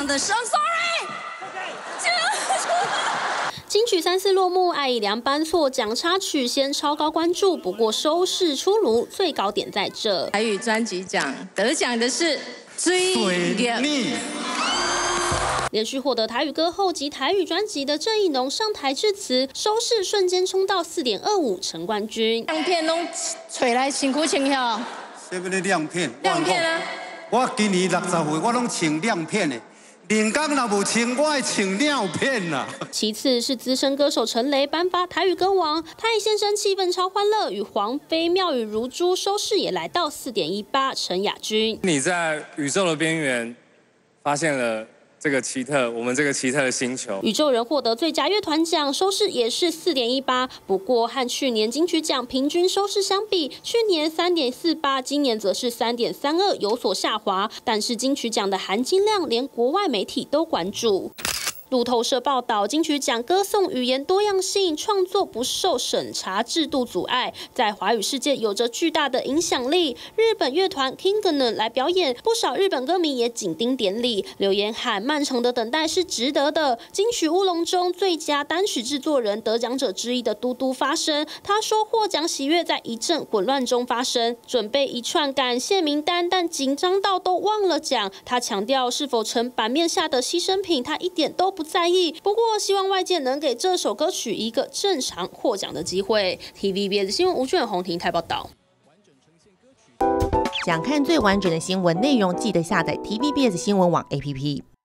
的是 I'm sorry。 金曲3次落幕，艾怡良颁获奖插曲先超高关注，不过收视出炉，最高点在这。 台语专辑奖得奖的是《追忆》。 连续获得台语歌后及台语专辑的郑宜农上台致辞，收视瞬间冲到4.25，成冠军。 亮片拢找来辛苦穿遐。 什么的亮片？ 亮片啊！ 我今年60岁，我拢穿亮片的。人工若无穿，我会穿尿片啦。 其次是资深歌手陈雷颁发台语歌王，他一现身气氛超欢乐，与黄飞妙语如珠，收视也来到4.18，陈雅君。 你在宇宙的边缘发现了我们这个奇特的星球。 宇宙人获得最佳乐团奖，收视也是4.18，不过和去年金曲奖平均收视相比，去年3.48，今年则是3.32，有所下滑。但是金曲奖的含金量，连国外媒体都关注。路透社报道，金曲奖歌颂语言多样性，创作不受审查制度阻碍，在华语世界有着巨大的影响力。日本乐团 Kingdom 来表演，不少日本歌迷也紧盯典礼，留言喊漫长的等待是值得的。金曲乌龙中最佳单曲制作人得奖者之一的嘟嘟发声，他说获奖喜悦在一阵混乱中发生，准备一串感谢名单，但紧张到都忘了讲。他强调是否成版面下的牺牲品，他一点都不在意，不过希望外界能给这首歌曲一个正常获奖的机会。TVBS 新闻吴俊宏台报道。 想看最完整的新闻内容，记得下载 TVBS 新闻网 APP。